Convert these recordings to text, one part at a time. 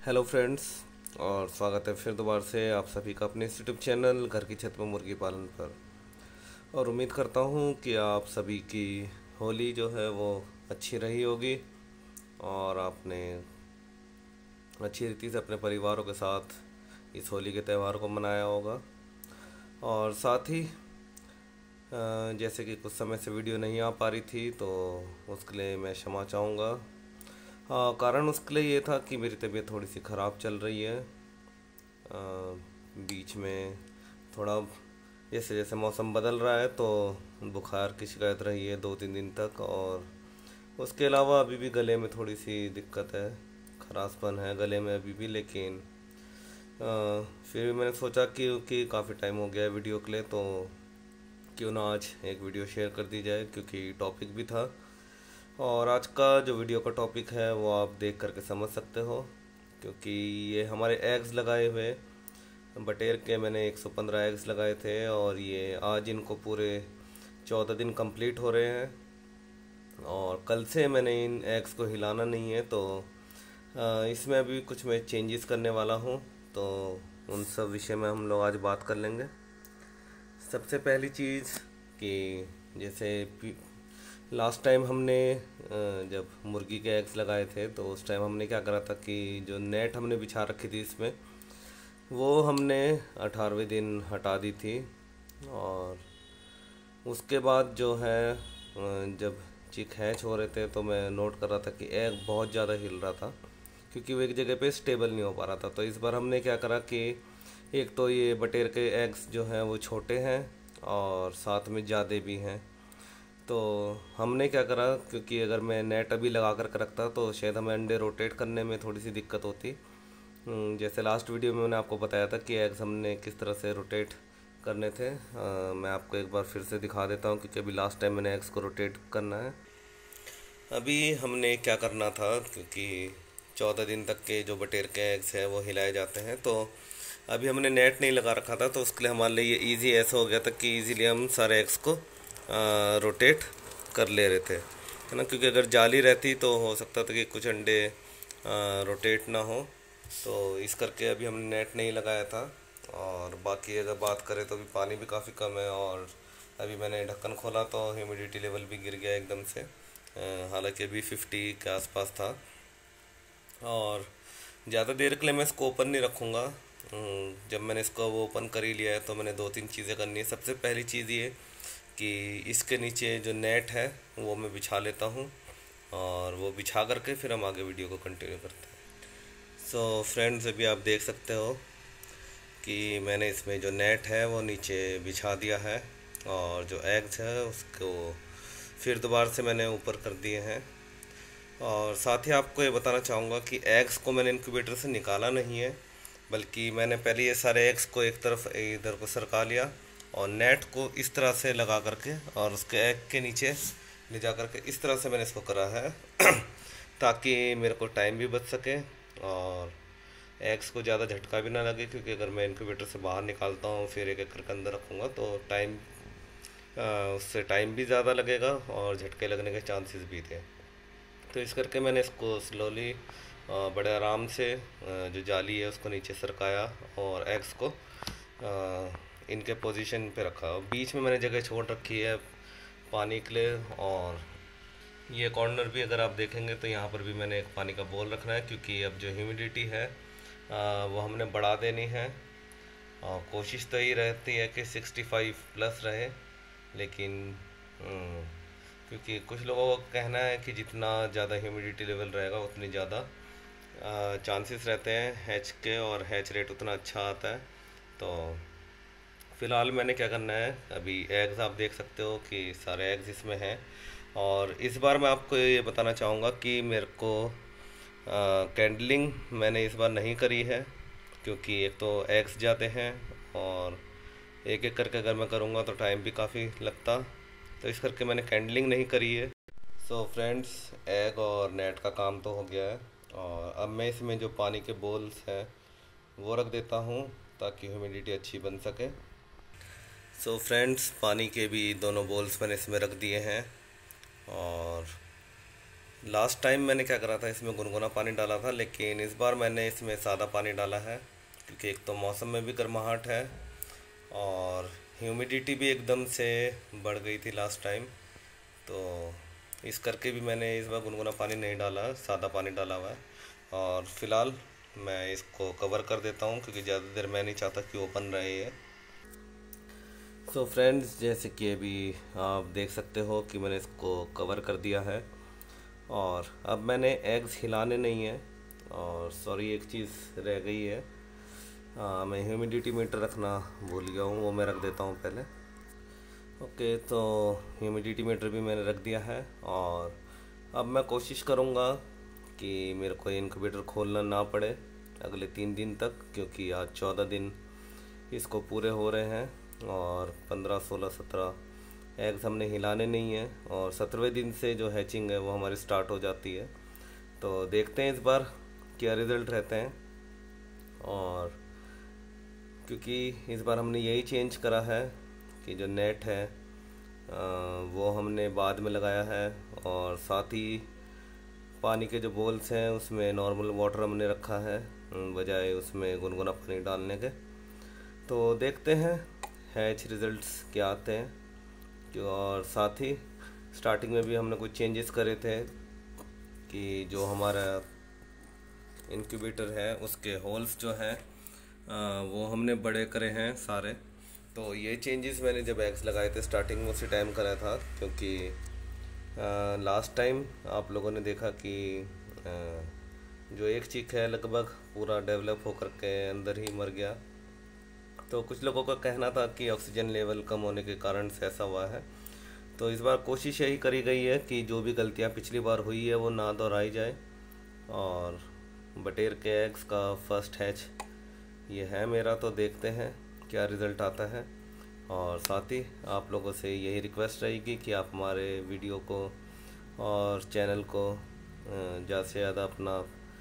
Hello friends, और स्वागत है फिर दोबारा से आप सभी का अपने यूट्यूब चैनल घर की छत पर मुर्गी पालन पर। और उम्मीद करता हूँ कि आप सभी की होली जो है वो अच्छी रही होगी और आपने अच्छी रीति से अपने परिवारों के साथ इस होली के त्यौहार को मनाया होगा। और साथ ही जैसे कि कुछ समय से वीडियो नहीं आ पा रही थी तो उसके लिए मैं क्षमा चाहूँगा। कारण उसके लिए ये था कि मेरी तबीयत थोड़ी सी ख़राब चल रही है। बीच में थोड़ा जैसे जैसे मौसम बदल रहा है तो बुखार की शिकायत रही है 2-3 दिन तक। और उसके अलावा अभी भी गले में थोड़ी सी दिक्कत है, खराशपन है गले में अभी भी। लेकिन फिर भी मैंने सोचा कि काफ़ी टाइम हो गया है वीडियो के लिए, तो क्यों ना आज एक वीडियो शेयर कर दी जाए, क्योंकि टॉपिक भी था। और आज का जो वीडियो का टॉपिक है वो आप देख करके समझ सकते हो, क्योंकि ये हमारे एग्स लगाए हुए बटेर के मैंने 115 एग्स लगाए थे और ये आज इनको पूरे 14 दिन कंप्लीट हो रहे हैं। और कल से मैंने इन एग्स को हिलाना नहीं है, तो इसमें अभी कुछ मैं चेंजेस करने वाला हूँ, तो उन सब विषय में हम लोग आज बात कर लेंगे। सबसे पहली चीज़ कि जैसे लास्ट टाइम हमने जब मुर्गी के एग्स लगाए थे तो उस टाइम हमने क्या करा था कि जो नेट हमने बिछा रखी थी इसमें, वो हमने 18वें दिन हटा दी थी। और उसके बाद जो है जब चिक हैच हो रहे थे तो मैं नोट कर रहा था कि एग बहुत ज़्यादा हिल रहा था, क्योंकि वो एक जगह पे स्टेबल नहीं हो पा रहा था। तो इस बार हमने क्या करा कि एक तो ये बटेर के एग्स जो हैं वो छोटे हैं और साथ में ज़्यादा भी हैं। तो हमने क्या करा, क्योंकि अगर मैं नेट अभी लगा कर रखता तो शायद हमें अंडे रोटेट करने में थोड़ी सी दिक्कत होती। जैसे लास्ट वीडियो में मैंने आपको बताया था कि एग्स हमने किस तरह से रोटेट करने थे। मैं आपको एक बार फिर से दिखा देता हूँ, क्योंकि अभी लास्ट टाइम मैंने एग्स को रोटेट करना है। अभी हमने क्या करना था, क्योंकि 14 दिन तक के जो बटेर के एग्स हैं वो हिलाए जाते हैं, तो अभी हमने नेट नहीं लगा रखा था, तो उसके लिए हमारे लिए ये ईजी ऐसा हो गया था कि ईजीली हम सारे एग्स को रोटेट कर ले रहे थे, है ना। क्योंकि अगर जाली रहती तो हो सकता था कि कुछ अंडे रोटेट ना हो, तो इस करके अभी हमने नेट नहीं लगाया था। और बाकी अगर बात करें तो अभी पानी भी काफ़ी कम है, और अभी मैंने ढक्कन खोला तो ह्यूमिडिटी लेवल भी गिर गया एकदम से। हालांकि अभी 50 के आसपास था। और ज़्यादा देर के लिए मैं इसको ओपन नहीं रखूँगा। जब मैंने इसको वो ओपन कर ही लिया है तो मैंने 2-3 चीज़ें करनी है। सबसे पहली चीज़ ये कि इसके नीचे जो नेट है वो मैं बिछा लेता हूँ, और वो बिछा करके फिर हम आगे वीडियो को कंटिन्यू करते हैं। सो फ्रेंड्स, अभी आप देख सकते हो कि मैंने इसमें जो नेट है वो नीचे बिछा दिया है, और जो एग्स है उसको फिर दोबारा से मैंने ऊपर कर दिए हैं। और साथ ही आपको ये बताना चाहूँगा कि एग्स को मैंने इंक्यूबेटर से निकाला नहीं है, बल्कि मैंने पहले ये सारे एग्स को एक तरफ इधर को सरका लिया और नेट को इस तरह से लगा करके और उसके एग के नीचे ले जा करके इस तरह से मैंने इसको करा है ताकि मेरे को टाइम भी बच सके और एग्स को ज़्यादा झटका भी ना लगे। क्योंकि अगर मैं इंक्यूबेटर से बाहर निकालता हूँ फिर एक एक करके अंदर रखूँगा तो उससे टाइम भी ज़्यादा लगेगा और झटके लगने के चांसेस भी थे। तो इस करके मैंने इसको स्लोली बड़े आराम से जो जाली है उसको नीचे सरकाया और एग्स को इनके पोजीशन पे रखा। बीच में मैंने जगह छोड़ रखी है पानी के लिए, और ये कॉर्नर भी अगर आप देखेंगे तो यहाँ पर भी मैंने एक पानी का बोल रखना है, क्योंकि अब जो ह्यूमिडिटी है वो हमने बढ़ा देनी है। और कोशिश तो यही रहती है कि 65 प्लस रहे, लेकिन क्योंकि कुछ लोगों का कहना है कि जितना ज़्यादा ह्यूमिडिटी लेवल रहेगा उतनी ज़्यादा चांसेस रहते हैं हैच के, और हैच रेट उतना अच्छा आता है। तो फ़िलहाल मैंने क्या करना है, अभी एग्स आप देख सकते हो कि सारे एग्स इसमें हैं। और इस बार मैं आपको ये बताना चाहूँगा कि मेरे को कैंडलिंग मैंने इस बार नहीं करी है, क्योंकि एक तो एग्स ज़्यादा हैं और एक एक करके अगर मैं करूँगा तो टाइम भी काफ़ी लगता, तो इस करके मैंने कैंडलिंग नहीं करी है। सो फ्रेंड्स, एग और नेट का काम तो हो गया है, और अब मैं इसमें जो पानी के बोल्स हैं वो रख देता हूँ ताकि ह्यूमिडिटी अच्छी बन सके। सो फ्रेंड्स, पानी के भी दोनों बोल्स मैंने इसमें रख दिए हैं, और लास्ट टाइम मैंने क्या करा था, इसमें गुनगुना पानी डाला था, लेकिन इस बार मैंने इसमें सादा पानी डाला है क्योंकि एक तो मौसम में भी गर्माहट है और ह्यूमिडिटी भी एकदम से बढ़ गई थी लास्ट टाइम। तो इस करके भी मैंने इस बार गुनगुना पानी नहीं डाला, सादा पानी डाला हुआ है। और फिलहाल मैं इसको कवर कर देता हूँ क्योंकि ज़्यादा देर मैं नहीं चाहता कि ओपन रहे ये। सो फ्रेंड्स, जैसे कि अभी आप देख सकते हो कि मैंने इसको कवर कर दिया है और अब मैंने एग्स हिलाने नहीं है। और सॉरी, एक चीज़ रह गई है, मैं ह्यूमिडिटी मीटर रखना भूल गया हूँ, वो मैं रख देता हूँ पहले। ओके, तो ह्यूमिडिटी मीटर भी मैंने रख दिया है और अब मैं कोशिश करूँगा कि मेरे को इनक्यूबेटर खोलना ना पड़े अगले 3 दिन तक, क्योंकि आज 14 दिन इसको पूरे हो रहे हैं और 15, 16, 17 एग्स हमने हिलाने नहीं है और 17वें दिन से जो हैचिंग है वो हमारी स्टार्ट हो जाती है। तो देखते हैं इस बार क्या रिज़ल्ट रहते हैं। और क्योंकि इस बार हमने यही चेंज करा है कि जो नेट है वो हमने बाद में लगाया है और साथ ही पानी के जो बोल्स हैं उसमें नॉर्मल वाटर हमने रखा है बजाय उसमें गुनगुना पानी डालने के। तो देखते हैं हैच रिज़ल्ट्स क्या आते हैं। और साथ ही स्टार्टिंग में भी हमने कुछ चेंजेस करे थे कि जो हमारा इनक्यूबेटर है उसके होल्स जो हैं वो हमने बड़े करे हैं सारे। तो ये चेंजेस मैंने जब एग्स लगाए थे स्टार्टिंग में उसी टाइम करा था, क्योंकि लास्ट टाइम आप लोगों ने देखा कि जो एक चिक है लगभग पूरा डेवलप होकर के अंदर ही मर गया। तो कुछ लोगों का कहना था कि ऑक्सीजन लेवल कम होने के कारण से ऐसा हुआ है। तो इस बार कोशिश यही करी गई है कि जो भी गलतियां पिछली बार हुई है वो ना दोहराई जाए। और बटेर के एग्स का फर्स्ट हैच ये है मेरा, तो देखते हैं क्या रिज़ल्ट आता है। और साथ ही आप लोगों से यही रिक्वेस्ट रहेगी कि आप हमारे वीडियो को और चैनल को ज़्यादा से ज़्यादा अपना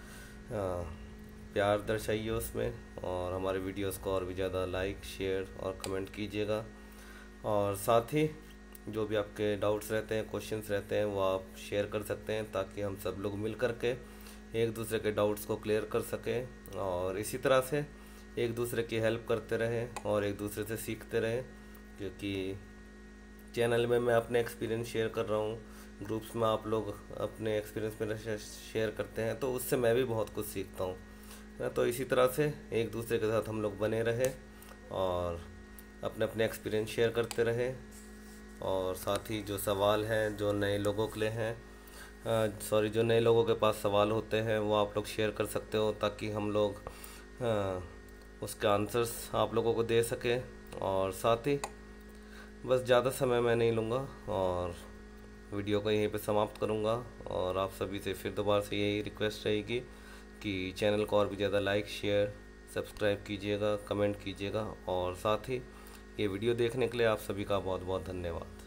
प्यार दर्शाइए उसमें, और हमारे वीडियोस को और भी ज़्यादा लाइक, शेयर और कमेंट कीजिएगा। और साथ ही जो भी आपके डाउट्स रहते हैं, क्वेश्चंस रहते हैं, वो आप शेयर कर सकते हैं ताकि हम सब लोग मिल कर के एक दूसरे के डाउट्स को क्लियर कर सकें और इसी तरह से एक दूसरे की हेल्प करते रहें और एक दूसरे से सीखते रहें। क्योंकि चैनल में मैं अपने एक्सपीरियंस शेयर कर रहा हूँ, ग्रुप्स में आप लोग अपने एक्सपीरियंस मेरा शेयर करते हैं, तो उससे मैं भी बहुत कुछ सीखता हूँ, है ना। तो इसी तरह से एक दूसरे के साथ हम लोग बने रहें और अपने अपने एक्सपीरियंस शेयर करते रहें। और साथ ही जो सवाल हैं जो नए लोगों के लिए हैं, जो नए लोगों के पास सवाल होते हैं वो आप लोग शेयर कर सकते हो ताकि हम लोग उसके आंसर्स आप लोगों को दे सकें। और साथ ही बस ज़्यादा समय मैं नहीं लूँगा और वीडियो को यहीं पे समाप्त करूँगा। और आप सभी से फिर दोबारा से यही रिक्वेस्ट रहेगी कि चैनल को और भी ज़्यादा लाइक, शेयर, सब्सक्राइब कीजिएगा, कमेंट कीजिएगा। और साथ ही ये वीडियो देखने के लिए आप सभी का बहुत बहुत धन्यवाद।